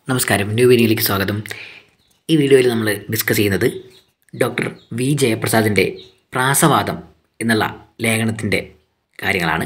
നമസ്കാരം, ന്യൂ വീഡിയോയിലേക്ക് സ്വാഗതം. ഈ വീഡിയോയിൽ നമ്മൾ ഡിസ്കസ് ചെയ്യുന്നത് ഡോക്ടർ വി ജയപ്രസാദിൻ്റെ പ്രാസവാദം എന്നുള്ള ലേഖനത്തിൻ്റെ കാര്യങ്ങളാണ്.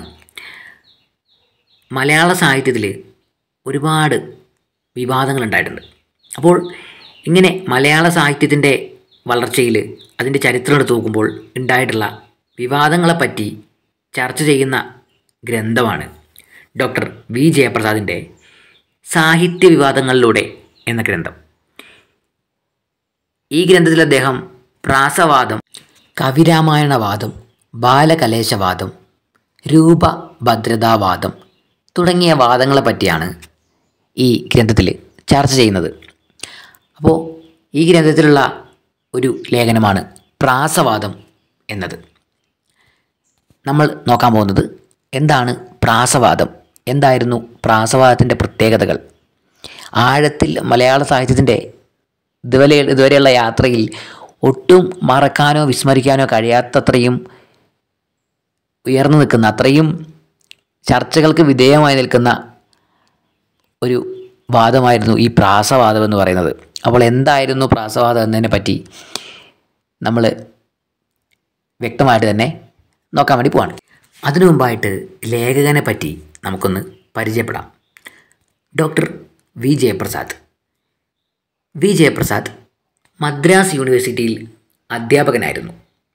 മലയാള സാഹിത്യത്തിൽ ഒരുപാട് വിവാദങ്ങളുണ്ടായിട്ടുണ്ട്. അപ്പോൾ ഇങ്ങനെ മലയാള സാഹിത്യത്തിൻ്റെ വളർച്ചയിൽ അതിൻ്റെ ചരിത്രം എടുത്ത് നോക്കുമ്പോൾ ഉണ്ടായിട്ടുള്ള വിവാദങ്ങളെപ്പറ്റി ചർച്ച ചെയ്യുന്ന ഗ്രന്ഥമാണ് ഡോക്ടർ വി ജയപ്രസാദിൻ്റെ സാഹിത്യ വിവാദങ്ങളിലൂടെ എന്ന ഗ്രന്ഥം. ഈ ഗ്രന്ഥത്തിൽ അദ്ദേഹം പ്രാസവാദം, കവിരാമായണവാദം, ബാലകലേശവാദം, രൂപഭദ്രതാവാദം തുടങ്ങിയ വാദങ്ങളെ പറ്റിയാണ് ഈ ഗ്രന്ഥത്തിൽ ചർച്ച ചെയ്യുന്നത്. അപ്പോൾ ഈ ഗ്രന്ഥത്തിലുള്ള ഒരു ലേഖനമാണ് പ്രാസവാദം എന്നത്. നമ്മൾ നോക്കാൻ പോകുന്നത് എന്താണ് പ്രാസവാദം, എന്തായിരുന്നു പ്രാസവാദത്തിൻ്റെ പ്രത്യേകതകൾ, ആഴത്തിൽ മലയാള സാഹിത്യത്തിൻ്റെ ഇതുവരെയുള്ള യാത്രയിൽ ഒട്ടും മറക്കാനോ വിസ്മരിക്കാനോ കഴിയാത്തത്രയും ഉയർന്നു നിൽക്കുന്ന, അത്രയും ചർച്ചകൾക്ക് വിധേയമായി നിൽക്കുന്ന ഒരു വാദമായിരുന്നു ഈ പ്രാസവാദം എന്ന് പറയുന്നത്. അപ്പോൾ എന്തായിരുന്നു പ്രാസവാദം എന്നതിനെ പറ്റി നമ്മൾ വ്യക്തമായിട്ട് തന്നെ നോക്കാൻ വേണ്ടി പോവാണ്. അതിനു മുമ്പായിട്ട് ലേഖകനെ പറ്റി നമുക്കൊന്ന് പരിചയപ്പെടാം. Doctor V Jayaprasad. V Jayaprasad Madras യൂണിവേഴ്സിറ്റിയിൽ അധ്യാപകനായിരുന്നു.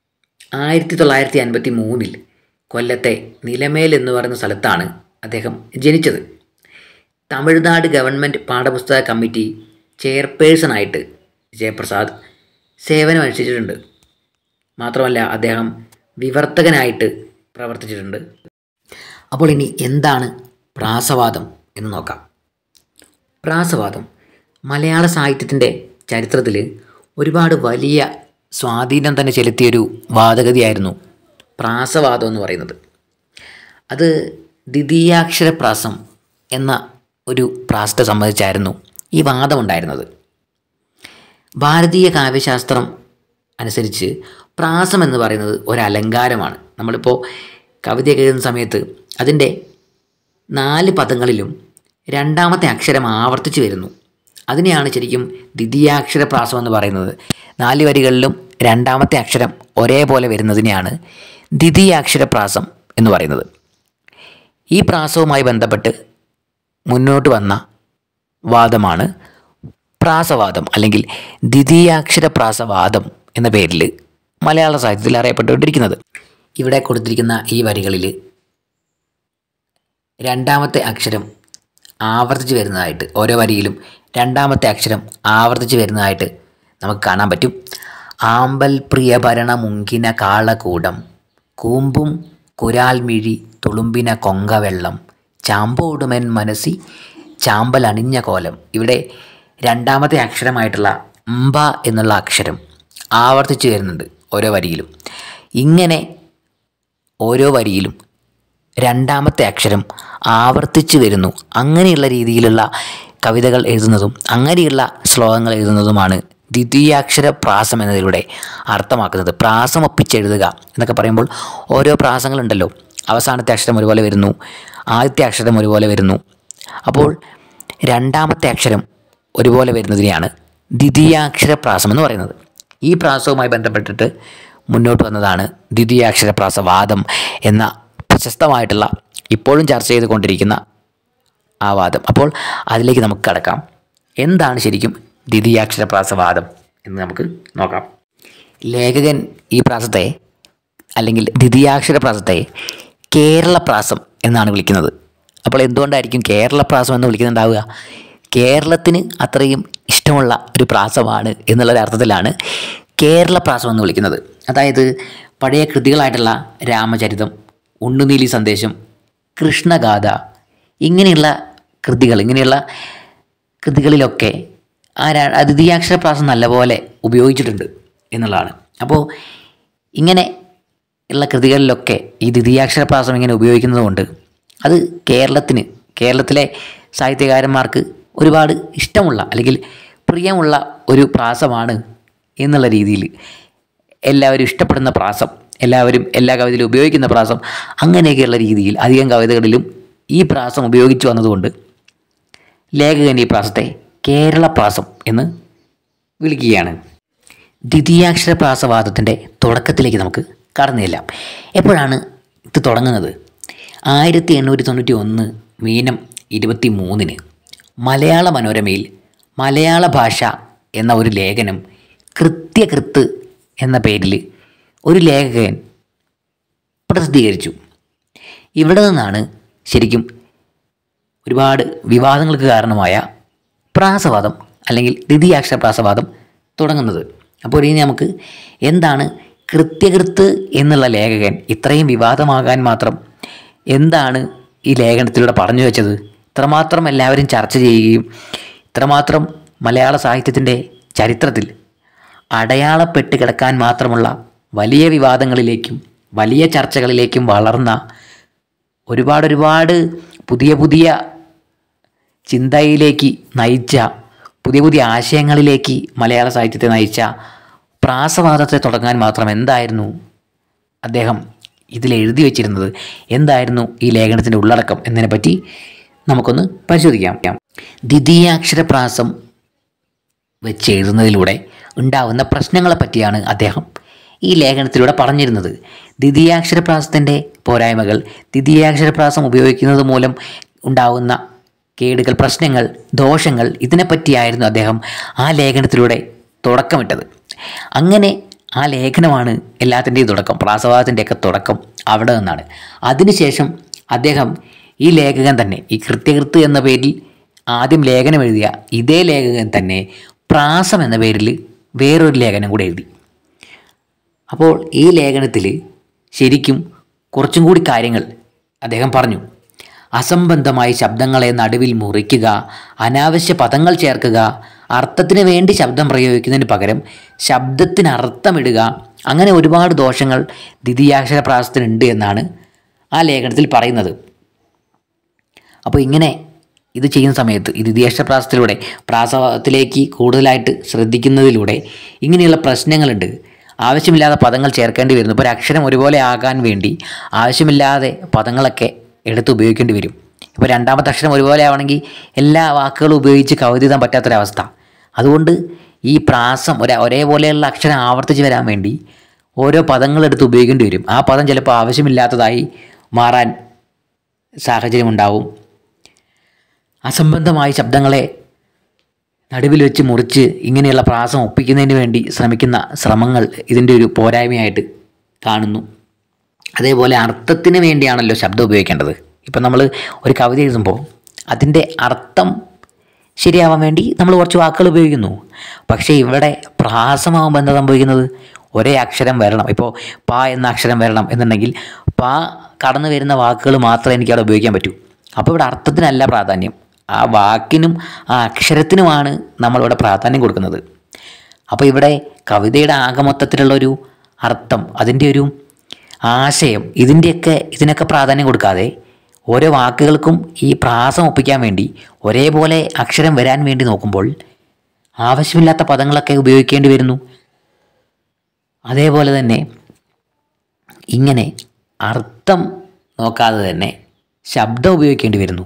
1953 കൊല്ലത്തെ നിലമേൽ എന്ന് പറയുന്ന സ്ഥലത്താണ് അദ്ദേഹം ജനിച്ചത്. തമിഴ്നാട് ഗവൺമെൻറ് പാഠപുസ്തക കമ്മിറ്റി ചെയർപേഴ്സണായിട്ട് ജയപ്രസാദ് സേവനമനുഷ്ഠിച്ചിട്ടുണ്ട്. മാത്രമല്ല അദ്ദേഹം വിവർത്തകനായിട്ട് പ്രവർത്തിച്ചിട്ടുണ്ട്. അപ്പോൾ ഇനി എന്താണ് പ്രാസവാദം എന്ന് നോക്കാം. പ്രാസവാദം മലയാള സാഹിത്യത്തിൻ്റെ ചരിത്രത്തിൽ ഒരുപാട് വലിയ സ്വാധീനം തന്നെ ചെലുത്തിയൊരു വാദഗതിയായിരുന്നു പ്രാസവാദം എന്ന് പറയുന്നത്. അത് ദ്വിതീയാക്ഷരപ്രാസം എന്ന ഒരു പ്രാസത്തെ സംബന്ധിച്ചായിരുന്നു ഈ വാദമുണ്ടായിരുന്നത്. ഭാരതീയ കാവ്യശാസ്ത്രം അനുസരിച്ച് പ്രാസം എന്ന് പറയുന്നത് ഒരലങ്കാരമാണ്. നമ്മളിപ്പോൾ കവിതയൊക്കെ എഴുതുന്ന സമയത്ത് അതിൻ്റെ 4 പദങ്ങളിലും രണ്ടാമത്തെ അക്ഷരം ആവർത്തിച്ച് വരുന്നു. അതിനെയാണ് ശരിക്കും ദ്വിതീയാക്ഷരപ്രാസം എന്ന് പറയുന്നത്. 4 വരികളിലും രണ്ടാമത്തെ അക്ഷരം ഒരേപോലെ വരുന്നതിനെയാണ് ദ്വിതീയാക്ഷരപ്രാസം എന്ന് പറയുന്നത്. ഈ പ്രാസവുമായി ബന്ധപ്പെട്ട് മുന്നോട്ട് വന്ന വാദമാണ് പ്രാസവാദം, അല്ലെങ്കിൽ ദ്വിതീയാക്ഷരപ്രാസവാദം എന്ന പേരിൽ മലയാള സാഹിത്യത്തിൽ അറിയപ്പെട്ടുകൊണ്ടിരിക്കുന്നത്. ഇവിടെ കൊടുത്തിരിക്കുന്ന ഈ വരികളിൽ രണ്ടാമത്തെ അക്ഷരം ആവർത്തിച്ച് വരുന്നതായിട്ട്, ഓരോ വരിയിലും രണ്ടാമത്തെ അക്ഷരം ആവർത്തിച്ച് വരുന്നതായിട്ട് നമുക്ക് കാണാൻ പറ്റും. ആമ്പൽ പ്രിയഭരണ മുങ്കിന കാളകൂടം, കൂമ്പും കുരാൽമിഴി തുളുമ്പിന കൊങ്കവെള്ളം, ചാമ്പോടുമെൻ മനസ്സി ചാമ്പൽ അണിഞ്ഞ കോലം. ഇവിടെ രണ്ടാമത്തെ അക്ഷരമായിട്ടുള്ള മ്പ എന്നുള്ള അക്ഷരം ആവർത്തിച്ച് വരുന്നുണ്ട് ഓരോ വരിയിലും. ഇങ്ങനെ ഓരോ വരിയിലും രണ്ടാമത്തെ അക്ഷരം ആവർത്തിച്ച് വരുന്നു. അങ്ങനെയുള്ള രീതിയിലുള്ള കവിതകൾ എഴുതുന്നതും അങ്ങനെയുള്ള ശ്ലോകങ്ങൾ എഴുതുന്നതുമാണ് ദ്വിതീയാക്ഷരപ്രാസം എന്നതിലൂടെ അർത്ഥമാക്കുന്നത്. പ്രാസം ഒപ്പിച്ചെഴുതുക എന്നൊക്കെ പറയുമ്പോൾ ഓരോ പ്രാസങ്ങളുണ്ടല്ലോ, അവസാനത്തെ അക്ഷരം ഒരുപോലെ വരുന്നു, ആദ്യത്തെ അക്ഷരം ഒരുപോലെ വരുന്നു. അപ്പോൾ രണ്ടാമത്തെ അക്ഷരം ഒരുപോലെ വരുന്നതിനെയാണ് ദ്വിതീയാക്ഷരപ്രാസം എന്ന് പറയുന്നത്. ഈ പ്രാസവുമായി ബന്ധപ്പെട്ടിട്ട് മുന്നോട്ട് വന്നതാണ് ദ്വിതീയാക്ഷരപ്രാസവാദം എന്ന പ്രശസ്തമായിട്ടുള്ള, ഇപ്പോഴും ചർച്ച ചെയ്തുകൊണ്ടിരിക്കുന്ന ആ വാദം. അപ്പോൾ അതിലേക്ക് നമുക്ക് കടക്കാം. എന്താണ് ശരിക്കും ദ്വിതീയാക്ഷരപ്രാസവാദം എന്ന് നമുക്ക് നോക്കാം. ലേഖകൻ ഈ പ്രാസത്തെ, അല്ലെങ്കിൽ ദ്വിതീയാക്ഷരപ്രാസത്തെ കേരളപ്രാസം എന്നാണ് വിളിക്കുന്നത്. അപ്പോൾ എന്തുകൊണ്ടായിരിക്കും കേരളപ്രാസം എന്ന് വിളിക്കുന്നുണ്ടാവുക? കേരളത്തിന് അത്രയും ഇഷ്ടമുള്ള ഒരു പ്രാസമാണ് എന്നുള്ളൊരർത്ഥത്തിലാണ് കേരളപ്രാസം എന്ന് വിളിക്കുന്നത്. അതായത് പഴയ കൃതികളായിട്ടുള്ള രാമചരിതം, ഉണ്ണുനീലി സന്ദേശം, കൃഷ്ണഗാഥ, ഇങ്ങനെയുള്ള കൃതികളിലൊക്കെ ദ്വിതീയാക്ഷരപ്രാസം നല്ലപോലെ ഉപയോഗിച്ചിട്ടുണ്ട് എന്നുള്ളതാണ്. അപ്പോൾ ഇങ്ങനെ ഉള്ള കൃതികളിലൊക്കെ ഈ ദ്വിതീയാക്ഷരപ്രാസം ഇങ്ങനെ ഉപയോഗിക്കുന്നത് കൊണ്ട് അത് കേരളത്തിലെ സാഹിത്യകാരന്മാർക്ക് ഒരുപാട് ഇഷ്ടമുള്ള, അല്ലെങ്കിൽ പ്രിയമുള്ള ഒരു പ്രാസമാണ് എന്നുള്ള രീതിയിൽ എല്ലാവരും ഇഷ്ടപ്പെടുന്ന പ്രാസം, എല്ലാവരും എല്ലാ കവിതയിലും ഉപയോഗിക്കുന്ന പ്രാസം, അങ്ങനെയൊക്കെയുള്ള രീതിയിൽ അധികം കവിതകളിലും ഈ പ്രാസം ഉപയോഗിച്ചു വന്നതുകൊണ്ട് ലേഖകൻ ഈ പ്രാസത്തെ കേരള പ്രാസം എന്ന് വിളിക്കുകയാണ്. ദ്വിതീയാക്ഷര പ്രാസവാദത്തിൻ്റെ തുടക്കത്തിലേക്ക് നമുക്ക് കടന്നു ചെല്ലാം. എപ്പോഴാണ് ഇത് തുടങ്ങുന്നത്? 1891 മീനം 23 മലയാള മനോരമയിൽ മലയാള ഭാഷ എന്ന ഒരു ലേഖനം കൃത്യകൃത്ത് എന്ന പേരിൽ ഒരു ലേഖകൻ പ്രസിദ്ധീകരിച്ചു. ഇവിടെ നിന്നാണ് ശരിക്കും ഒരുപാട് വിവാദങ്ങൾക്ക് കാരണമായ പ്രാസവാദം അല്ലെങ്കിൽ ദ്വിതീയാക്ഷര പ്രാസവാദം തുടങ്ങുന്നത്. അപ്പോൾ ഇനി നമുക്ക് എന്താണ് കൃത്യകൃത്ത് എന്നുള്ള ലേഖകൻ ഇത്രയും വിവാദമാകാൻ മാത്രം എന്താണ് ഈ ലേഖനത്തിലൂടെ പറഞ്ഞു വെച്ചത്? ഇത്രമാത്രം എല്ലാവരും ചർച്ച ചെയ്യുകയും ഇത്രമാത്രം മലയാള സാഹിത്യത്തിൻ്റെ ചരിത്രത്തിൽ അടയാളപ്പെട്ട് കിടക്കാൻ മാത്രമുള്ള വലിയ വിവാദങ്ങളിലേക്കും വലിയ ചർച്ചകളിലേക്കും വളർന്ന ഒരുപാട് പുതിയ പുതിയ ചിന്തയിലേക്ക് നയിച്ച പുതിയ പുതിയ ആശയങ്ങളിലേക്ക് മലയാള സാഹിത്യത്തെ നയിച്ച പ്രാസവാദത്തെ തുടങ്ങാൻ മാത്രം എന്തായിരുന്നു അദ്ദേഹം ഇതിൽ എഴുതി വച്ചിരുന്നത്? എന്തായിരുന്നു ഈ ലേഖനത്തിൻ്റെ ഉള്ളടക്കം എന്നതിനെപ്പറ്റി നമുക്കൊന്ന് പരിശോധിക്കാം. ദ്വിതീയാക്ഷര പ്രാസം വെച്ച് എഴുതുന്നതിലൂടെ ഉണ്ടാകുന്ന പ്രശ്നങ്ങളെ പറ്റിയാണ് അദ്ദേഹം ഈ ലേഖനത്തിലൂടെ പറഞ്ഞിരുന്നത്. ദ്വിതീയാക്ഷര പ്രാസത്തിൻ്റെ പോരായ്മകൾ, ദ്വിതീയാക്ഷര പ്രാസം ഉപയോഗിക്കുന്നത് മൂലം ഉണ്ടാകുന്ന കേടുകൾ, പ്രശ്നങ്ങൾ, ദോഷങ്ങൾ, ഇതിനെപ്പറ്റിയായിരുന്നു അദ്ദേഹം ആ ലേഖനത്തിലൂടെ തുടക്കമിട്ടത്. അങ്ങനെ ആ ലേഖനമാണ് എല്ലാത്തിൻ്റെയും തുടക്കം, പ്രാസവാദത്തിൻ്റെയൊക്കെ തുടക്കം അവിടെ നിന്നാണ്. അതിനുശേഷം അദ്ദേഹം ഈ ലേഖകൻ തന്നെ, ഈ കൃത്യകൃത്ത് എന്ന പേരിൽ ആദ്യം ലേഖനം എഴുതിയ ഇതേ ലേഖകൻ തന്നെ പ്രാസം എന്ന പേരിൽ വേറൊരു ലേഖനം കൂടെ എഴുതി. അപ്പോൾ ഈ ലേഖനത്തിൽ ശരിക്കും കുറച്ചും കൂടി കാര്യങ്ങൾ അദ്ദേഹം പറഞ്ഞു. അസംബന്ധമായി ശബ്ദങ്ങളെ നടുവിൽ മുറിക്കുക, അനാവശ്യ പദങ്ങൾ ചേർക്കുക, അർത്ഥത്തിന് വേണ്ടി ശബ്ദം പ്രയോഗിക്കുന്നതിന് പകരം ശബ്ദത്തിന് അർത്ഥമിടുക, അങ്ങനെ ഒരുപാട് ദോഷങ്ങൾ ദ്വിതീയാക്ഷര പ്രാസത്തിനുണ്ട് എന്നാണ് ആ ലേഖനത്തിൽ പറയുന്നത്. അപ്പോൾ ഇങ്ങനെ ഇത് ചെയ്യുന്ന സമയത്ത് ഈ ദ്വിതീയാക്ഷര പ്രാസത്തിലൂടെ പ്രാസവാദത്തിലേക്ക് കൂടുതലായിട്ട് ശ്രദ്ധിക്കുന്നതിലൂടെ ഇങ്ങനെയുള്ള പ്രശ്നങ്ങളുണ്ട്. ആവശ്യമില്ലാതെ പദങ്ങൾ ചേർക്കേണ്ടി വരുന്നു. ഇപ്പോൾ ഒരു അക്ഷരം ഒരുപോലെ ആകാൻ വേണ്ടി ആവശ്യമില്ലാതെ പദങ്ങളൊക്കെ എടുത്ത് ഉപയോഗിക്കേണ്ടി വരും. ഇപ്പോൾ രണ്ടാമത്തെ അക്ഷരം ഒരുപോലെ ആവണമെങ്കിൽ എല്ലാ വാക്കുകളും ഉപയോഗിച്ച് കവിത എഴുതാൻ പറ്റാത്തൊരവസ്ഥ. അതുകൊണ്ട് ഈ പ്രാസം ഒരേപോലെയുള്ള അക്ഷരം ആവർത്തിച്ച് വരാൻ വേണ്ടി ഓരോ പദങ്ങളെടുത്ത് ഉപയോഗിക്കേണ്ടി വരും. ആ പദം ചിലപ്പോൾ ആവശ്യമില്ലാത്തതായി മാറാൻ സാഹചര്യമുണ്ടാവും. അസംബന്ധമായ ശബ്ദങ്ങളെ നടുവിൽ വെച്ച് മുറിച്ച് ഇങ്ങനെയുള്ള പ്രാസം ഒപ്പിക്കുന്നതിന് വേണ്ടി ശ്രമിക്കുന്ന ശ്രമങ്ങൾ ഇതിൻ്റെ ഒരു പോരായ്മയായിട്ട് കാണുന്നു. അതേപോലെ അർത്ഥത്തിന് വേണ്ടിയാണല്ലോ ശബ്ദം ഉപയോഗിക്കേണ്ടത്. ഇപ്പം നമ്മൾ ഒരു കവിത എഴുതുമ്പോൾ അതിൻ്റെ അർത്ഥം ശരിയാവാൻ വേണ്ടി നമ്മൾ കുറച്ച് വാക്കുകൾ ഉപയോഗിക്കുന്നു. പക്ഷേ ഇവിടെ പ്രാസമാകുമ്പോൾ എന്താ സംഭവിക്കുന്നത്? ഒരേ അക്ഷരം വരണം. ഇപ്പോൾ പ എന്ന അക്ഷരം വരണം എന്നുണ്ടെങ്കിൽ പ കടന്നു വരുന്ന വാക്കുകൾ മാത്രമേ എനിക്ക് അവിടെ ഉപയോഗിക്കാൻ പറ്റൂ. അപ്പോൾ ഇവിടെ അർത്ഥത്തിനല്ല പ്രാധാന്യം, ആ വാക്കിനും ആ അക്ഷരത്തിനുമാണ് നമ്മളിവിടെ പ്രാധാന്യം കൊടുക്കുന്നത്. അപ്പോൾ ഇവിടെ കവിതയുടെ ആകമൊത്തത്തിലുള്ളൊരു അർത്ഥം, അതിൻ്റെ ഒരു ആശയം, ഇതിനൊക്കെ പ്രാധാന്യം കൊടുക്കാതെ ഓരോ വാക്കുകൾക്കും ഈ പ്രാസം ഒപ്പിക്കാൻ വേണ്ടി ഒരേപോലെ അക്ഷരം വരാൻ വേണ്ടി നോക്കുമ്പോൾ ആവശ്യമില്ലാത്ത പദങ്ങളൊക്കെ ഉപയോഗിക്കേണ്ടി വരുന്നു. അതേപോലെ തന്നെ ഇങ്ങനെ അർത്ഥം നോക്കാതെ തന്നെ ശബ്ദം ഉപയോഗിക്കേണ്ടി വരുന്നു.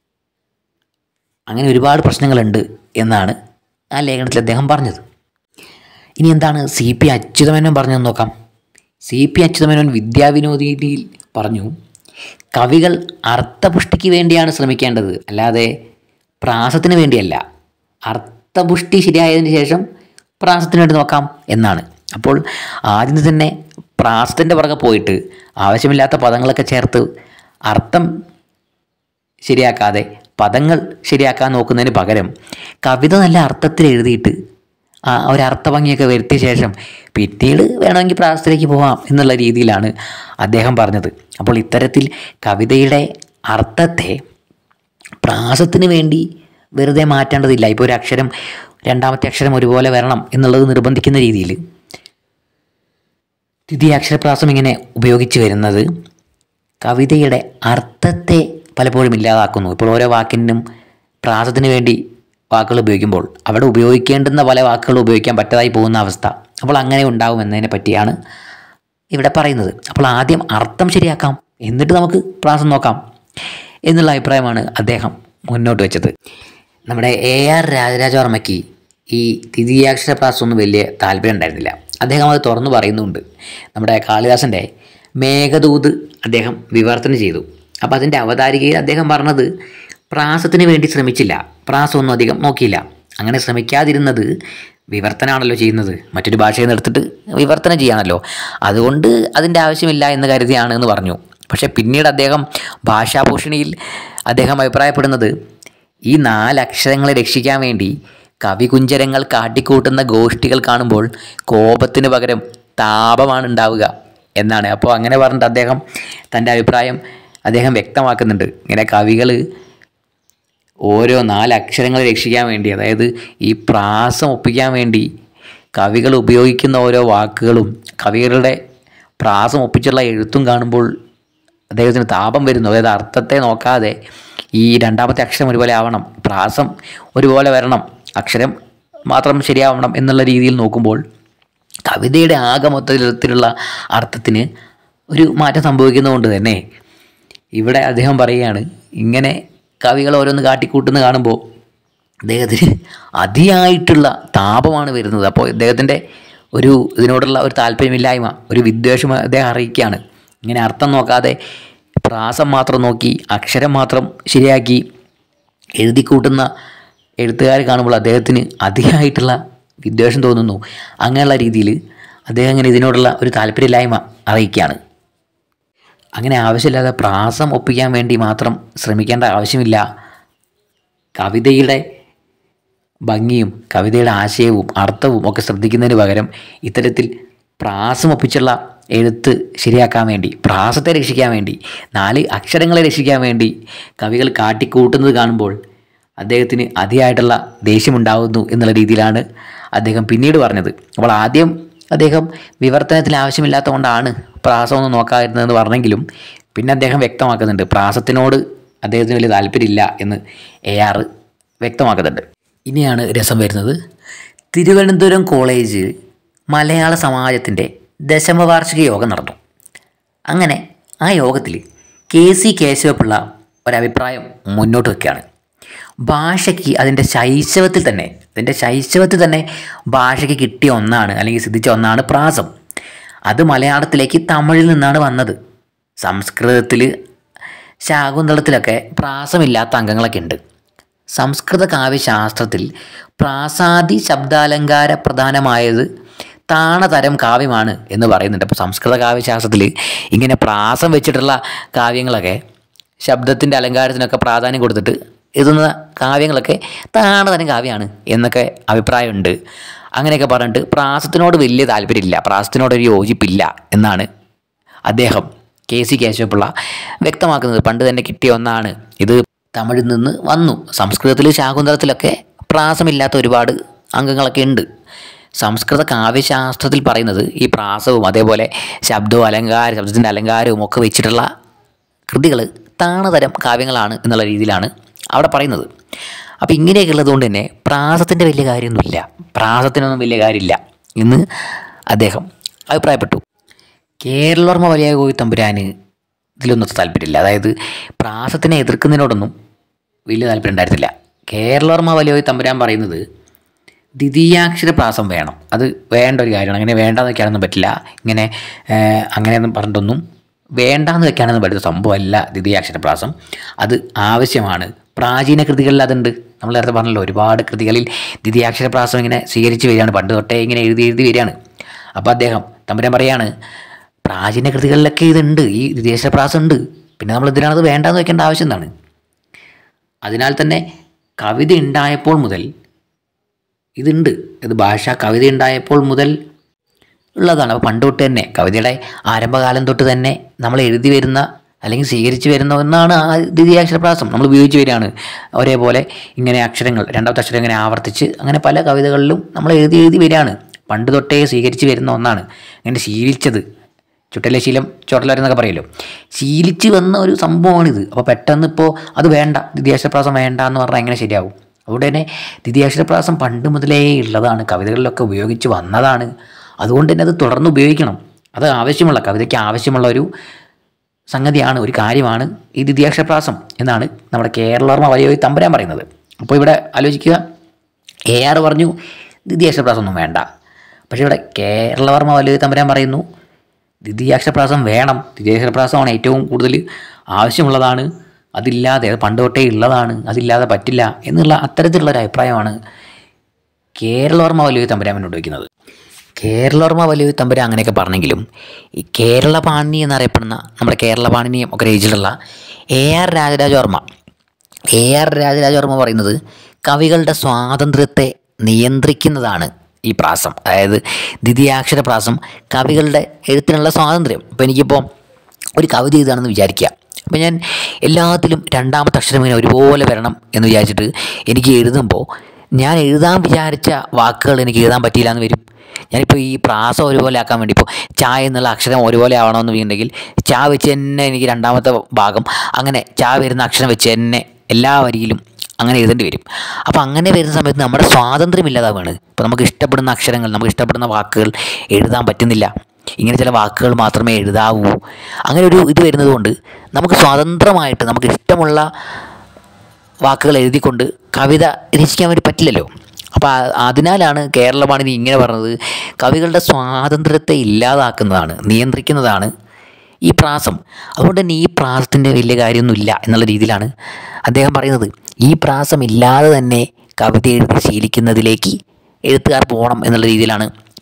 അങ്ങനെ ഒരുപാട് പ്രശ്നങ്ങളുണ്ട് എന്നാണ് ആ ലേഖനത്തിൽ അദ്ദേഹം പറഞ്ഞത്. ഇനി എന്താണ് CP അച്യുതമേനോൻ പറഞ്ഞതെന്ന് നോക്കാം. CP അച്യുതമേനോൻ വിദ്യാവിനോദിനിയിൽ പറഞ്ഞു, കവികൾ അർത്ഥപുഷ്ടിക്ക് വേണ്ടിയാണ് ശ്രമിക്കേണ്ടത്, അല്ലാതെ പ്രാസത്തിന് വേണ്ടിയല്ല. അർത്ഥപുഷ്ടി ശരിയായതിന് ശേഷം പ്രാസത്തിന് വേണ്ടി നോക്കാം എന്നാണ്. അപ്പോൾ ആദ്യം തന്നെ പ്രാസത്തിൻ്റെ പുറകെ പോയിട്ട് ആവശ്യമില്ലാത്ത പദങ്ങളൊക്കെ ചേർത്ത് അർത്ഥം ശരിയാക്കാതെ പദങ്ങൾ ശരിയാക്കാൻ നോക്കുന്നതിന് പകരം കവിത നല്ല അർത്ഥത്തിൽ എഴുതിയിട്ട് ഒരർത്ഥഭംഗിയൊക്കെ വരുത്തിയ ശേഷം പിന്നീട് വേണമെങ്കിൽ പ്രാസത്തിലേക്ക് പോകാം എന്നുള്ള രീതിയിലാണ് അദ്ദേഹം പറഞ്ഞത്. അപ്പോൾ ഇത്തരത്തിൽ കവിതയുടെ അർത്ഥത്തെ പ്രാസത്തിന് വേണ്ടി വെറുതെ മാറ്റേണ്ടതില്ല. ഇപ്പോൾ ഒരു അക്ഷരം രണ്ടാമത്തെ അക്ഷരം ഒരുപോലെ വരണം എന്നുള്ളത് നിർബന്ധിക്കുന്ന രീതിയിൽ ദ്വിതീയാക്ഷരപ്രാസം ഇങ്ങനെ ഉപയോഗിച്ച് വരുന്നത് കവിതയുടെ അർത്ഥത്തെ പലപ്പോഴും ഇല്ലാതാക്കുന്നു. ഇപ്പോൾ ഓരോ വാക്കിനും പ്രാസത്തിന് വേണ്ടി വാക്കുകൾ ഉപയോഗിക്കുമ്പോൾ അവിടെ ഉപയോഗിക്കേണ്ടുന്ന പല വാക്കുകൾ ഉപയോഗിക്കാൻ പറ്റാതായി പോകുന്ന അവസ്ഥ അപ്പോൾ അങ്ങനെ ഉണ്ടാകുമെന്നതിനെ പറ്റിയാണ് ഇവിടെ പറയുന്നത്. അപ്പോൾ ആദ്യം അർത്ഥം ശരിയാക്കാം, എന്നിട്ട് നമുക്ക് പ്രാസം നോക്കാം എന്നുള്ള അഭിപ്രായമാണ് അദ്ദേഹം മുന്നോട്ട് വെച്ചത്. നമ്മുടെ AR രാജരാജവർമ്മയ്ക്ക് ഈ ദ്വിതീയാക്ഷരപ്രാസമൊന്നും വലിയ താല്പര്യം ഉണ്ടായിരുന്നില്ല. അദ്ദേഹം അത് തുറന്നു പറയുന്നുണ്ട്. നമ്മുടെ കാളിദാസൻ്റെ മേഘദൂത് അദ്ദേഹം വിവർത്തനം ചെയ്തു. അപ്പോൾ അതിൻ്റെ അവതാരികയിൽ അദ്ദേഹം പറഞ്ഞത് പ്രാസത്തിന് വേണ്ടി ശ്രമിച്ചില്ല, പ്രാസമൊന്നും അധികം നോക്കിയില്ല. അങ്ങനെ ശ്രമിക്കാതിരുന്നത് വിവർത്തനമാണല്ലോ ചെയ്യുന്നത്, മറ്റൊരു ഭാഷയിൽ നിന്ന് എടുത്തിട്ട് വിവർത്തനം ചെയ്യാണല്ലോ, അതുകൊണ്ട് അതിൻ്റെ ആവശ്യമില്ല എന്ന് കരുതിയാണ് എന്ന് പറഞ്ഞു. പക്ഷേ പിന്നീട് അദ്ദേഹം ഭാഷാഭൂഷണിയിൽ അദ്ദേഹം അഭിപ്രായപ്പെടുന്നത് ഈ 4 അക്ഷരങ്ങളെ രക്ഷിക്കാൻ വേണ്ടി കവികുഞ്ചരങ്ങൾ കാട്ടിക്കൂട്ടുന്ന ഗോഷ്ഠികൾ കാണുമ്പോൾ കോപത്തിന് പകരം താപമാണ് ഉണ്ടാവുക എന്നാണ്. അപ്പോൾ അങ്ങനെ പറഞ്ഞിട്ട് അദ്ദേഹം തൻ്റെ അഭിപ്രായം അദ്ദേഹം വ്യക്തമാക്കുന്നുണ്ട്. ഇങ്ങനെ കവികൾ ഓരോ 4 അക്ഷരങ്ങളെ രക്ഷിക്കാൻ വേണ്ടി, അതായത് ഈ പ്രാസം ഒപ്പിക്കാൻ വേണ്ടി കവികൾ ഉപയോഗിക്കുന്ന ഓരോ വാക്കുകളും കവികളുടെ പ്രാസം ഒപ്പിച്ചുള്ള എഴുത്തും കാണുമ്പോൾ അദ്ദേഹത്തിന് താപം വരുന്നു. അതായത് അർത്ഥത്തെ നോക്കാതെ ഈ രണ്ടാമത്തെ അക്ഷരം ഒരുപോലെ ആവണം, പ്രാസം ഒരുപോലെ വരണം, അക്ഷരം മാത്രം ശരിയാവണം എന്നുള്ള രീതിയിൽ നോക്കുമ്പോൾ കവിതയുടെ ആകെ മൊത്തത്തിലുള്ള അർത്ഥത്തിന് ഒരു മാറ്റം സംഭവിക്കുന്നതുകൊണ്ട് തന്നെ ഇവിടെ അദ്ദേഹം പറയുകയാണ്, ഇങ്ങനെ കവികൾ ഓരോന്ന് കാട്ടിക്കൂട്ടുന്ന കാണുമ്പോൾ അദ്ദേഹത്തിന് അതിയായിട്ടുള്ള താപമാണ് വരുന്നത്. അപ്പോൾ ഇദ്ദേഹത്തിൻ്റെ ഇതിനോടുള്ള ഒരു താല്പര്യമില്ലായ്മ, ഒരു വിദ്വേഷം അദ്ദേഹം അറിയിക്കുകയാണ്. ഇങ്ങനെ അർത്ഥം നോക്കാതെ പ്രാസം മാത്രം നോക്കി അക്ഷരം മാത്രം ശരിയാക്കി എഴുതിക്കൂട്ടുന്ന എഴുത്തുകാർ കാണുമ്പോൾ അദ്ദേഹത്തിന് അതിയായിട്ടുള്ള വിദ്വേഷം തോന്നുന്നു. അങ്ങനെയുള്ള രീതിയിൽ അദ്ദേഹം ഇങ്ങനെ ഇതിനോടുള്ള ഒരു താല്പര്യമില്ലായ്മ അറിയിക്കുകയാണ്. അങ്ങനെ ആവശ്യമില്ലാതെ പ്രാസം ഒപ്പിക്കാൻ വേണ്ടി മാത്രം ശ്രമിക്കേണ്ട ആവശ്യമില്ല. കവിതയുടെ ഭംഗിയും കവിതയുടെ ആശയവും അർത്ഥവും ഒക്കെ ശ്രദ്ധിക്കുന്നതിന് പകരം ഇത്തരത്തിൽ പ്രാസം ഒപ്പിച്ചുള്ള എഴുത്ത് ശരിയാക്കാൻ വേണ്ടി, പ്രാസത്തെ രക്ഷിക്കാൻ വേണ്ടി, 4 അക്ഷരങ്ങളെ രക്ഷിക്കാൻ വേണ്ടി കവികൾ കാട്ടിക്കൂട്ടുന്നത് കാണുമ്പോൾ അദ്ദേഹത്തിന് അതിയായിട്ടുള്ള ദേഷ്യമുണ്ടാകുന്നു എന്നുള്ള രീതിയിലാണ് അദ്ദേഹം പിന്നീട് പറഞ്ഞത്. അപ്പോൾ ആദ്യം അദ്ദേഹം വിവർത്തനത്തിന് ആവശ്യമില്ലാത്തതുകൊണ്ടാണ് പ്രാസമൊന്നും നോക്കാതിരുന്നതെന്ന് പറഞ്ഞെങ്കിലും പിന്നെ അദ്ദേഹം വ്യക്തമാക്കുന്നുണ്ട് പ്രാസത്തിനോട് അദ്ദേഹത്തിന് വലിയ താല്പര്യമില്ല എന്ന് AR വ്യക്തമാക്കുന്നുണ്ട്. ഇനിയാണ് രസം വരുന്നത്. തിരുവനന്തപുരം കോളേജ് മലയാള സമാജത്തിൻ്റെ ദശമവാർഷിക യോഗം നടന്നു. അങ്ങനെ ആ യോഗത്തിൽ KC കേശവപിള്ള ഒരഭിപ്രായം മുന്നോട്ട് വയ്ക്കുകയാണ്. ഭാഷയ്ക്ക് അതിൻ്റെ ശൈശവത്തിൽ തന്നെ ഭാഷയ്ക്ക് കിട്ടിയ ഒന്നാണ്, അല്ലെങ്കിൽ സിദ്ധിച്ച ഒന്നാണ് പ്രാസം. അത് മലയാളത്തിലേക്ക് തമിഴിൽ നിന്നാണ് വന്നത്. സംസ്കൃതത്തിൽ ശാകുന്തളത്തിലൊക്കെ പ്രാസമില്ലാത്ത അംഗങ്ങളൊക്കെ ഉണ്ട്. സംസ്കൃത കാവ്യശാസ്ത്രത്തിൽ പ്രാസാദി ശബ്ദാലങ്കാര പ്രധാനമായത് താണതരം കാവ്യമാണ് എന്ന് പറയുന്നുണ്ട്. അപ്പോൾ സംസ്കൃത കാവ്യശാസ്ത്രത്തിൽ ഇങ്ങനെ പ്രാസം വെച്ചിട്ടുള്ള കാവ്യങ്ങളൊക്കെ, ശബ്ദത്തിൻ്റെ അലങ്കാരത്തിനൊക്കെ പ്രാധാന്യം കൊടുത്തിട്ട് എഴുതുന്ന കാവ്യങ്ങളൊക്കെ താണതരം കാവ്യമാണ് എന്നൊക്കെ അഭിപ്രായമുണ്ട്. അങ്ങനെയൊക്കെ പറഞ്ഞിട്ട് പ്രാസത്തിനോട് വലിയ താല്പര്യമില്ല, പ്രാസത്തിനോടൊരു യോജിപ്പില്ല എന്നാണ് അദ്ദേഹം KC കേശവപിള്ള വ്യക്തമാക്കുന്നത്. പണ്ട് തന്നെ കിട്ടിയ ഒന്നാണ് ഇത്, തമിഴിൽ നിന്ന് വന്നു. സംസ്കൃതത്തിൽ ശാകുന്തളത്തിലൊക്കെ പ്രാസമില്ലാത്ത ഒരുപാട് അംഗങ്ങളൊക്കെ ഉണ്ട്. സംസ്കൃത കാവ്യശാസ്ത്രത്തിൽ പറയുന്നത് ഈ പ്രാസവും അതേപോലെ ശബ്ദവും ശബ്ദത്തിൻ്റെ അലങ്കാരവും ഒക്കെ വെച്ചിട്ടുള്ള കൃതികൾ താണതരം കാവ്യങ്ങളാണ് എന്നുള്ള രീതിയിലാണ് അവിടെ പറയുന്നത്. അപ്പോൾ ഇങ്ങനെയൊക്കെ ഉള്ളതുകൊണ്ട് തന്നെ പ്രാസത്തിൻ്റെ വലിയ കാര്യമൊന്നുമില്ല, പ്രാസത്തിനൊന്നും വലിയ കാര്യമില്ല എന്ന് അദ്ദേഹം അഭിപ്രായപ്പെട്ടു. കേരളവർമ്മ വലിയ കോയി തമ്പുരാന് ഇതിലൊന്നും താല്പര്യമില്ല. അതായത് പ്രാസത്തിനെ എതിർക്കുന്നതിനോടൊന്നും വലിയ താല്പര്യം ഉണ്ടായിരുന്നില്ല. കേരളവർമ്മ വലിയ കോയി തമ്പുരാൻ പറയുന്നത് ദ്വിതീയാക്ഷര പ്രാസം വേണം, അത് വേണ്ട ഒരു കാര്യമാണ്. അങ്ങനെ വേണ്ടാന്ന് വെക്കാനൊന്നും പറ്റില്ല, ഇങ്ങനെ അങ്ങനെയൊന്നും പറഞ്ഞിട്ടൊന്നും വേണ്ടാന്ന് വെക്കാനൊന്നും പറ്റുന്ന സംഭവമല്ല ദ്വിതീയാക്ഷര പ്രാസം, അത് ആവശ്യമാണ്. പ്രാചീന കൃതികളിൽ അതുണ്ട്. നമ്മൾ നേരത്തെ പറഞ്ഞല്ലോ, ഒരുപാട് കൃതികളിൽ ദ്വിതീയാക്ഷര പ്രാസം ഇങ്ങനെ സ്വീകരിച്ച് വരികയാണ്, പണ്ട് തൊട്ടേ ഇങ്ങനെ എഴുതി വരികയാണ്. അപ്പോൾ അദ്ദേഹം തമ്പുരാൻ പറയാണ്, പ്രാചീന കൃതികളിലൊക്കെ ഇതുണ്ട്, ഈ ദ്വിതീയാക്ഷര പ്രാസം ഉണ്ട്, പിന്നെ നമ്മൾ എന്തിനാണത് വേണ്ടാന്ന് വെക്കേണ്ട ആവശ്യം എന്താണ്? അതിനാൽ തന്നെ കവിത ഉണ്ടായപ്പോൾ മുതൽ ഇതുണ്ട്, ഇത് ഭാഷ കവിത ഉണ്ടായപ്പോൾ മുതൽ ഉള്ളതാണ്. അപ്പോൾ പണ്ട് തൊട്ട് തന്നെ, കവിതയുടെ ആരംഭകാലം തൊട്ട് തന്നെ നമ്മൾ എഴുതി വരുന്ന അല്ലെങ്കിൽ സ്വീകരിച്ച് വരുന്ന ഒന്നാണ് ആ ദ്വിതീയാക്ഷരപ്രാസം. നമ്മൾ ഉപയോഗിച്ച് വരികയാണ് ഒരേപോലെ ഇങ്ങനെ അക്ഷരങ്ങൾ, രണ്ടാമത്തെ അക്ഷരം ഇങ്ങനെ ആവർത്തിച്ച് അങ്ങനെ പല കവിതകളിലും നമ്മൾ എഴുതി വരികയാണ്. പണ്ട് തൊട്ടേ സ്വീകരിച്ച് വരുന്ന ഒന്നാണ്. അങ്ങനെ ശീലിച്ചത്, ചുട്ടലെ ശീലം ചോട്ടലരെന്നൊക്കെ പറയുമല്ലോ, ശീലിച്ച് വന്ന ഒരു സംഭവമാണിത്. അപ്പോൾ പെട്ടെന്ന് ഇപ്പോൾ അത് വേണ്ട, ദ്വിതീയാക്ഷരപ്രാസം വേണ്ട എന്ന് പറഞ്ഞാൽ എങ്ങനെ ശരിയാവും? അതുകൊണ്ട് തന്നെ ദ്വിതീയാക്ഷരപ്രാസം പണ്ട് മുതലേ ഉള്ളതാണ്, കവിതകളിലൊക്കെ ഉപയോഗിച്ച് വന്നതാണ്. അതുകൊണ്ട് തന്നെ അത് തുടർന്ന് ഉപയോഗിക്കണം. അത് ആവശ്യമുള്ള, കവിതയ്ക്ക് ആവശ്യമുള്ള ഒരു സംഗതിയാണ്, ഒരു കാര്യമാണ് ഈ ദ്വിതീയാക്ഷരപ്രാസം എന്നാണ് നമ്മുടെ കേരളവർമ്മ വലിയ കോയി തമ്പുരാൻ പറയുന്നത്. അപ്പോൾ ഇവിടെ ആലോചിക്കുക, AR പറഞ്ഞു ദ്വിതീയാക്ഷരപ്രാസം ഒന്നും വേണ്ട. പക്ഷേ ഇവിടെ കേരളവർമ്മ വലിയ തമ്പുരാൻ പറയുന്നു ദ്വിതീയാക്ഷരപ്രാസം വേണം, ദ്വിതീയാക്ഷരപ്രാസമാണ് ഏറ്റവും കൂടുതൽ ആവശ്യമുള്ളതാണ്, അതില്ലാതെ അത് പണ്ട് തൊട്ടേ ഉള്ളതാണ്, അതില്ലാതെ പറ്റില്ല എന്നുള്ള അത്തരത്തിലുള്ളൊരു അഭിപ്രായമാണ് കേരളവർമ്മ വലിയ തമ്പുരാൻ മുന്നോട്ട് വയ്ക്കുന്നത്. കേരളവർമ്മ വലിയ തമ്പുരാൻ അങ്ങനെയൊക്കെ പറഞ്ഞെങ്കിലും ഈ കേരളപാണിനി എന്നറിയപ്പെടുന്ന നമ്മുടെ കേരളപാണിനിയും ഒക്കെ രചിച്ചിട്ടുള്ള AR രാജരാജവർമ്മ പറയുന്നത് കവികളുടെ സ്വാതന്ത്ര്യത്തെ നിയന്ത്രിക്കുന്നതാണ് ഈ പ്രാസം. അതായത് ദ്വിതീയാക്ഷര പ്രാസം കവികളുടെ എഴുത്തിനുള്ള സ്വാതന്ത്ര്യം. ഇപ്പോൾ എനിക്കിപ്പോൾ ഒരു കവിത എഴുതുകയാണെന്ന് വിചാരിക്കുക. അപ്പോൾ ഞാൻ എല്ലാത്തിലും രണ്ടാമത്തെ അക്ഷരം ഇങ്ങനെ ഒരുപോലെ വരണം എന്ന് വിചാരിച്ചിട്ട് എനിക്ക് എഴുതുമ്പോൾ ഞാൻ എഴുതാൻ വിചാരിച്ച വാക്കുകൾ എനിക്ക് എഴുതാൻ പറ്റിയില്ല എന്ന് വരും. ഞാനിപ്പോൾ ഈ പ്രാസം ഒരുപോലെ ആക്കാൻ വേണ്ടി ഇപ്പോൾ ചാ എന്നുള്ള അക്ഷരം ഒരുപോലെ ആവണമെന്ന് വീണ്ടെങ്കിൽ ചാ വെച്ച് തന്നെ എനിക്ക് രണ്ടാമത്തെ ഭാഗം അങ്ങനെ ചാ വരുന്ന അക്ഷരം വെച്ച് തന്നെ എല്ലാ വരിയിലും അങ്ങനെ എഴുതേണ്ടി വരും. അപ്പോൾ അങ്ങനെ വരുന്ന സമയത്ത് നമ്മുടെ സ്വാതന്ത്ര്യമില്ലാതാവുകയാണ്. ഇപ്പോൾ നമുക്ക് ഇഷ്ടപ്പെടുന്ന അക്ഷരങ്ങൾ, നമുക്ക് ഇഷ്ടപ്പെടുന്ന വാക്കുകൾ എഴുതാൻ പറ്റുന്നില്ല. ഇങ്ങനെ ചില വാക്കുകൾ മാത്രമേ എഴുതാവൂ. അങ്ങനെ ഒരു ഇത് വരുന്നത് കൊണ്ട് നമുക്ക് സ്വതന്ത്രമായിട്ട് നമുക്ക് ഇഷ്ടമുള്ള വാക്കുകൾ എഴുതിക്കൊണ്ട് കവിത രചിക്കാൻ വേണ്ടി പറ്റില്ലല്ലോ. അപ്പോൾ അതിനാലാണ് കേരളപാണിനി ഇങ്ങനെ പറഞ്ഞത് കവികളുടെ സ്വാതന്ത്ര്യത്തെ ഇല്ലാതാക്കുന്നതാണ്, നിയന്ത്രിക്കുന്നതാണ് ഈ പ്രാസം. അതുകൊണ്ട് തന്നെ ഈ പ്രാസത്തിൻ്റെ വലിയ കാര്യമൊന്നുമില്ല എന്നുള്ള രീതിയിലാണ് അദ്ദേഹം പറയുന്നത്. ഈ പ്രാസം ഇല്ലാതെ തന്നെ കവിത എഴുതി ശീലിക്കുന്നതിലേക്ക് എഴുത്തുകാർ പോകണം എന്നുള്ള രീതിയിലാണ്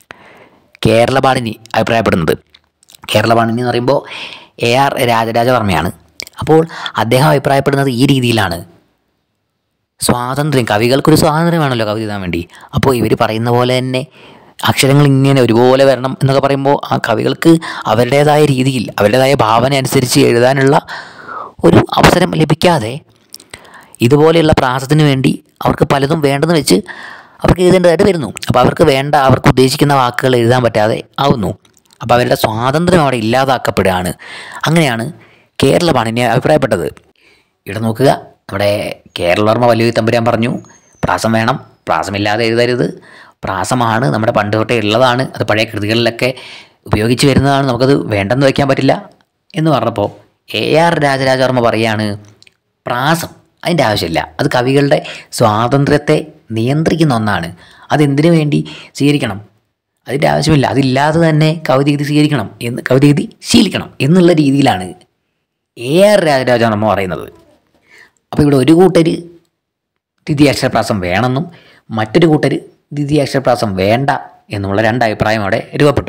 കേരളപാണിനി അഭിപ്രായപ്പെടുന്നത്. കേരളപാണിനി എന്ന് പറയുമ്പോൾ AR രാജരാജവർമ്മയാണ്. അപ്പോൾ അദ്ദേഹം അഭിപ്രായപ്പെടുന്നത് ഈ രീതിയിലാണ്. സ്വാതന്ത്ര്യം, കവികൾക്കൊരു സ്വാതന്ത്ര്യം വേണമല്ലോ കവിത എഴുതാൻ വേണ്ടി. അപ്പോൾ ഇവർ പറയുന്ന പോലെ തന്നെ അക്ഷരങ്ങൾ ഇങ്ങനെ ഒരുപോലെ വരണം എന്നൊക്കെ പറയുമ്പോൾ ആ കവികൾക്ക് അവരുടേതായ രീതിയിൽ അവരുടേതായ ഭാവന അനുസരിച്ച് എഴുതാനുള്ള ഒരു അവസരം ലഭിക്കാതെ ഇതുപോലെയുള്ള പ്രാസത്തിന് വേണ്ടി അവർക്ക് പലതും വേണ്ടെന്ന് വെച്ച് അവർക്ക് എഴുതേണ്ടതായിട്ട് വരുന്നു. അപ്പോൾ അവർക്ക് ഉദ്ദേശിക്കുന്ന വാക്കുകൾ എഴുതാൻ പറ്റാതെ ആവുന്നു. അപ്പോൾ അവരുടെ സ്വാതന്ത്ര്യം അവിടെ ഇല്ലാതാക്കപ്പെടുകയാണ്. അങ്ങനെയാണ് കേരളപാണിനി അഭിപ്രായപ്പെട്ടത്. ഇവിടെ നോക്കുക, നമ്മുടെ കേരളവർമ്മ വലിയ തമ്പുരാൻ പറഞ്ഞു പ്രാസം വേണം, പ്രാസമില്ലാതെ എഴുതരുത്, പ്രാസമാണ് നമ്മുടെ പണ്ട് തൊട്ടേ ഉള്ളതാണ്, അത് പഴയ കൃതികളിലൊക്കെ ഉപയോഗിച്ച് വരുന്നതാണ്, നമുക്കത് വേണ്ടെന്ന് വയ്ക്കാൻ പറ്റില്ല എന്ന് പറഞ്ഞപ്പോൾ AR രാജരാജവർമ്മ പറയുകയാണ് പ്രാസം അതിൻ്റെ ആവശ്യമില്ല, അത് കവികളുടെ സ്വാതന്ത്ര്യത്തെ നിയന്ത്രിക്കുന്ന ഒന്നാണ്, അതെന്തിനു വേണ്ടി സ്വീകരിക്കണം, അതിൻ്റെ ആവശ്യമില്ല, അതില്ലാതെ തന്നെ കവിത എഴുതി സ്വീകരിക്കണം കവിത എഴുതി ശീലിക്കണം എന്നുള്ള രീതിയിലാണ് AR രാജരാജവർമ്മ പറയുന്നത്. അപ്പോൾ ഇവിടെ ഒരു കൂട്ടർ ദ്വിതീയാക്ഷരപ്രാസം വേണമെന്നും മറ്റൊരു കൂട്ടർ ദ്വിതീയാക്ഷരപ്രാസം വേണ്ട എന്നുള്ള രണ്ട് അഭിപ്രായം അവിടെ രൂപപ്പെട്ടു.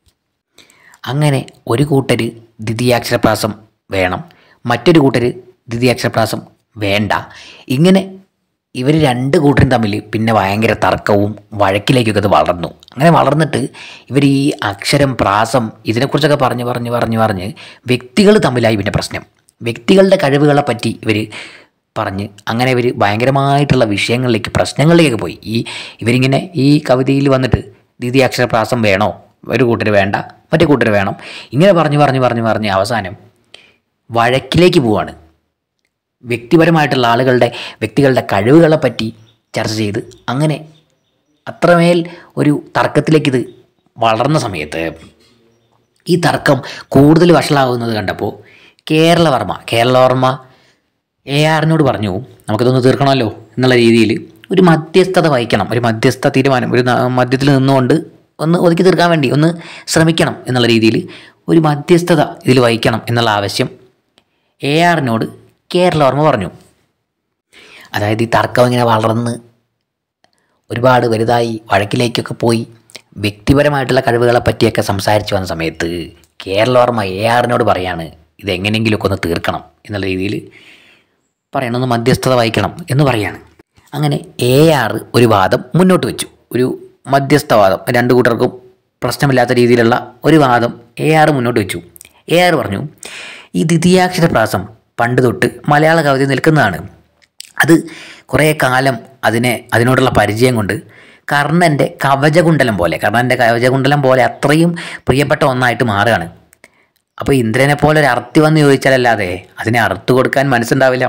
അങ്ങനെ ഒരു കൂട്ടർ ദ്വിതീയാക്ഷരപ്രാസം വേണം, മറ്റൊരു കൂട്ടർ ദ്വിതീയാക്ഷരപ്രാസം വേണ്ട. ഇങ്ങനെ ഇവർ രണ്ട് കൂട്ടരും തമ്മിൽ പിന്നെ ഭയങ്കര തർക്കവും വഴക്കിലേക്കൊക്കെ അത് വളർന്നു. അങ്ങനെ വളർന്നിട്ട് ഇവർ ഈ അക്ഷരം, പ്രാസം ഇതിനെക്കുറിച്ചൊക്കെ പറഞ്ഞ് വ്യക്തികൾ തമ്മിലായി പിന്നെ പ്രശ്നം. വ്യക്തികളുടെ കഴിവുകളെ പറ്റി ഇവർ പറഞ്ഞ് അങ്ങനെ ഇവർ ഭയങ്കരമായിട്ടുള്ള വിഷയങ്ങളിലേക്ക്, പ്രശ്നങ്ങളിലേക്ക് പോയി. ഇവരിങ്ങനെ ഈ കവിതയിൽ വന്നിട്ട് ദ്വിതീയാക്ഷരപ്രാസം വേണോ, ഒരു കൂട്ടർ വേണ്ട, മറ്റേ കൂട്ടർ വേണം, ഇങ്ങനെ പറഞ്ഞ് അവസാനം വഴക്കിലേക്ക് പോവാണ്. വ്യക്തിപരമായിട്ടുള്ള വ്യക്തികളുടെ കഴിവുകളെ പറ്റി ചർച്ച ചെയ്ത് അങ്ങനെ അത്രമേൽ ഒരു തർക്കത്തിലേക്കിത് വളർന്ന സമയത്ത് ഈ തർക്കം കൂടുതൽ വഷളാകുന്നത് കണ്ടപ്പോൾ കേരളവർമ്മ ARനോട് പറഞ്ഞു നമുക്കിതൊന്ന് തീർക്കണമല്ലോ എന്നുള്ള രീതിയിൽ ഒരു മധ്യസ്ഥത വഹിക്കണം, ഒരു മധ്യസ്ഥ തീരുമാനം, ഒരു മധ്യത്തിൽ നിന്നുകൊണ്ട് ഒന്ന് ഒതുക്കി തീർക്കാൻ വേണ്ടി ഒന്ന് ശ്രമിക്കണം എന്നുള്ള രീതിയിൽ ഒരു മധ്യസ്ഥത ഇതിൽ വഹിക്കണം എന്നുള്ള ആവശ്യം ARനോട് കേരളവർമ്മ പറഞ്ഞു. അതായത് ഈ തർക്കം ഇങ്ങനെ വളർന്ന് ഒരുപാട് വലുതായി വഴക്കിലേക്കൊക്കെ പോയി വ്യക്തിപരമായിട്ടുള്ള കഴിവുകളെ പറ്റിയൊക്കെ സംസാരിച്ച് വന്ന സമയത്ത് കേരളവർമ്മ ARനോട് പറയാണ് ഇതെങ്ങനെയെങ്കിലുമൊക്കെ ഒന്ന് തീർക്കണം എന്നുള്ള രീതിയിൽ പറയണം, ഒന്ന് മധ്യസ്ഥത വഹിക്കണം എന്ന് പറയാണ്. അങ്ങനെ AR ഒരു വാദം മുന്നോട്ട് വെച്ചു, ഒരു മധ്യസ്ഥവാദം, രണ്ടു കൂട്ടർക്കും പ്രശ്നമില്ലാത്ത രീതിയിലുള്ള ഒരു വാദം AR മുന്നോട്ട് വെച്ചു. AR പറഞ്ഞു ഈ ദ്വിതീയാക്ഷരപ്രാസം പണ്ട് തൊട്ട് മലയാള കവിത നിൽക്കുന്നതാണ്. അത് കുറേ കാലം അതിനോടുള്ള പരിചയം കൊണ്ട് കർണൻ്റെ കവചകുണ്ടലം പോലെ അത്രയും പ്രിയപ്പെട്ട ഒന്നായിട്ട് മാറുകയാണ്. അപ്പോൾ ഇന്ദ്രനെ പോലെ ഒരു അർത്ഥി വന്ന് ചോദിച്ചാലല്ലാതെ അതിനെ അറുത്തു കൊടുക്കാൻ മനസ്സുണ്ടാവില്ല.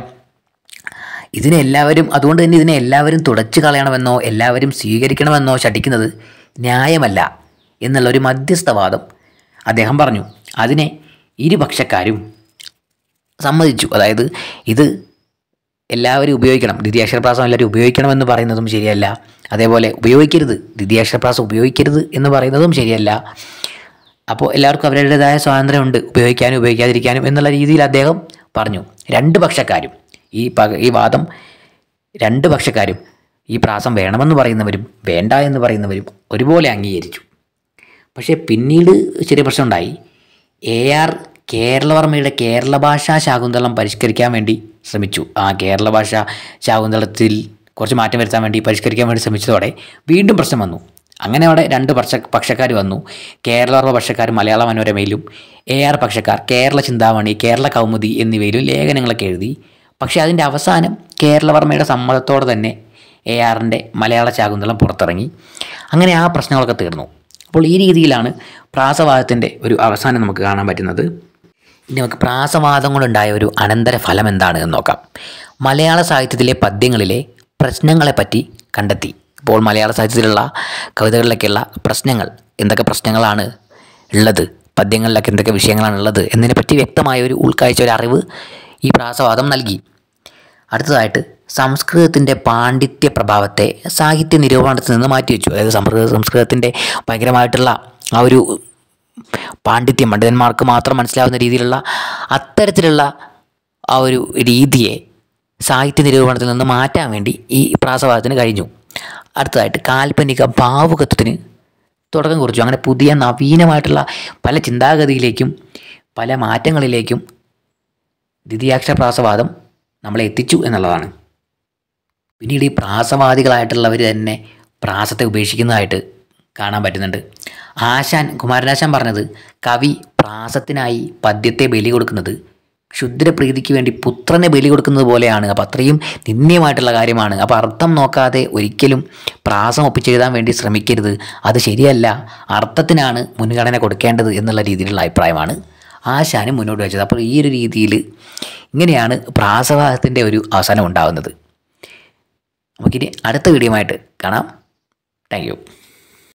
അതുകൊണ്ട് തന്നെ ഇതിനെ എല്ലാവരും തുടച്ചു കളയണമെന്നോ എല്ലാവരും സ്വീകരിക്കണമെന്നോ ശഠിക്കുന്നത് ന്യായമല്ല എന്നുള്ളൊരു മധ്യസ്ഥവാദം അദ്ദേഹം പറഞ്ഞു. അതിനെ ഇരുപക്ഷക്കാരും സമ്മതിച്ചു. അതായത് ഇത് എല്ലാവരും ഉപയോഗിക്കണം, ദ്വിതീയാക്ഷരപ്രാസം എല്ലാവരും ഉപയോഗിക്കണമെന്ന് പറയുന്നതും ശരിയല്ല. അതേപോലെ ഉപയോഗിക്കരുത്, ദ്വിതീയാക്ഷരപ്രാസം ഉപയോഗിക്കരുത് എന്ന് പറയുന്നതും ശരിയല്ല. അപ്പോൾ എല്ലാവർക്കും അവരുടേതായ സ്വാതന്ത്ര്യമുണ്ട്, ഉപയോഗിക്കാനും ഉപയോഗിക്കാതിരിക്കാനും എന്നുള്ള രീതിയിൽ അദ്ദേഹം പറഞ്ഞു. രണ്ട് പക്ഷക്കാരും ഈ വാദം രണ്ട് പക്ഷക്കാരും ഈ പ്രാസം വേണമെന്ന് പറയുന്നവരും വേണ്ട എന്ന് പറയുന്നവരും ഒരുപോലെ അംഗീകരിച്ചു. പക്ഷേ പിന്നീട് ചെറിയ പ്രശ്നമുണ്ടായി. AR കേരളവർമ്മയുടെ കേരള ഭാഷാ ശാകുന്തളം പരിഷ്കരിക്കാൻ വേണ്ടി ശ്രമിച്ചു. ആ കേരള ഭാഷാ ശാകുന്തളത്തിൽ കുറച്ച് മാറ്റം വരുത്താൻ വേണ്ടി പരിഷ്കരിക്കാൻ വേണ്ടി ശ്രമിച്ചതോടെ വീണ്ടും പ്രശ്നം വന്നു. അങ്ങനെ അവിടെ രണ്ട് പക്ഷക്കാർ വന്നു. കേരളവർമ്മ പക്ഷക്കാർ മലയാള മനോരമയിലും AR പക്ഷക്കാർ കേരള ചിന്താമണി, കേരള കൗമുദി എന്നിവയിലും ലേഖനങ്ങളൊക്കെ എഴുതി. പക്ഷേ അതിൻ്റെ അവസാനം കേരളവർമ്മയുടെ സമ്മതത്തോടെ തന്നെ ARൻ്റെ മലയാള ശാകുന്തളം പുറത്തിറങ്ങി. അങ്ങനെ ആ പ്രശ്നങ്ങളൊക്കെ തീർന്നു. അപ്പോൾ ഈ രീതിയിലാണ് പ്രാസവാദത്തിൻ്റെ ഒരു അവസാനം നമുക്ക് കാണാൻ പറ്റുന്നത്. ഇനി നമുക്ക് പ്രാസവാദം കൊണ്ടുണ്ടായ ഒരു അനന്തരഫലം എന്താണ് എന്ന് നോക്കാം. മലയാള സാഹിത്യത്തിലെ പദ്യങ്ങളിലെ പ്രശ്നങ്ങളെപ്പറ്റി കണ്ടെത്തി. ഇപ്പോൾ മലയാള സാഹിത്യത്തിലുള്ള കവിതകളിലൊക്കെയുള്ള പ്രശ്നങ്ങൾ, എന്തൊക്കെ പ്രശ്നങ്ങളാണ് ഉള്ളത്, പദ്യങ്ങളിലൊക്കെ എന്തൊക്കെ വിഷയങ്ങളാണ് ഉള്ളത് എന്നതിനെപ്പറ്റി വ്യക്തമായ ഒരു ഉൾക്കാഴ്ച, ഒരു അറിവ് ഈ പ്രാസവാദം നൽകി. അടുത്തതായിട്ട് സംസ്കൃതത്തിൻ്റെ പാണ്ഡിത്യ പ്രഭാവത്തെ സാഹിത്യ നിരൂപണത്തിൽ നിന്ന് മാറ്റിവെച്ചു. അതായത് സംസ്കൃതത്തിൻ്റെ ഭയങ്കരമായിട്ടുള്ള ആ ഒരു പാണ്ഡിത്യം, പണ്ഡിതന്മാർക്ക് മാത്രം മനസ്സിലാവുന്ന രീതിയിലുള്ള അത്തരത്തിലുള്ള ആ ഒരു രീതിയെ സാഹിത്യ നിരൂപണത്തിൽ നിന്ന് മാറ്റാൻ വേണ്ടി ഈ പ്രാസവാദത്തിന് കഴിഞ്ഞു. അടുത്തതായിട്ട് കാൽപ്പനിക ഭാവുകത്വത്തിന് തുടക്കം കുറിച്ചു. അങ്ങനെ പുതിയ നവീനമായിട്ടുള്ള പല ചിന്താഗതിയിലേക്കും പല മാറ്റങ്ങളിലേക്കും ദ്വിതീയാക്ഷര പ്രാസവാദം നമ്മളെ എത്തിച്ചു എന്നുള്ളതാണ്. പിന്നീട് ഈ പ്രാസവാദികളായിട്ടുള്ളവർ തന്നെ പ്രാസത്തെ ഉപേക്ഷിക്കുന്നതായിട്ട് കാണാൻ പറ്റുന്നുണ്ട്. കുമാരനാശാൻ പറഞ്ഞത്, കവി പ്രാസത്തിനായി പദ്യത്തെ ബലി കൊടുക്കുന്നത് ക്ഷുദ്രപ്രീതിക്ക് വേണ്ടി പുത്രനെ ബലി കൊടുക്കുന്നത് പോലെയാണ്. അപ്പോൾ അത്രയും നിന്ദ്യമായിട്ടുള്ള കാര്യമാണ്. അപ്പോൾ അർത്ഥം നോക്കാതെ ഒരിക്കലും പ്രാസം ഒപ്പിച്ചെഴുതാൻ വേണ്ടി ശ്രമിക്കരുത്, അത് ശരിയല്ല, അർത്ഥത്തിനാണ് മുൻഗണന കൊടുക്കേണ്ടത് എന്നുള്ള രീതിയിലുള്ള അഭിപ്രായമാണ് ആശാനും മുന്നോട്ട് വെച്ചത്. അപ്പോൾ ഈ ഒരു രീതിയിൽ ഇങ്ങനെയാണ് പ്രാസവാദത്തിൻ്റെ ഒരു അവസാനം ഉണ്ടാകുന്നത്. നമുക്കിനി അടുത്ത വീഡിയോ ആയിട്ട് കാണാം. Thank U.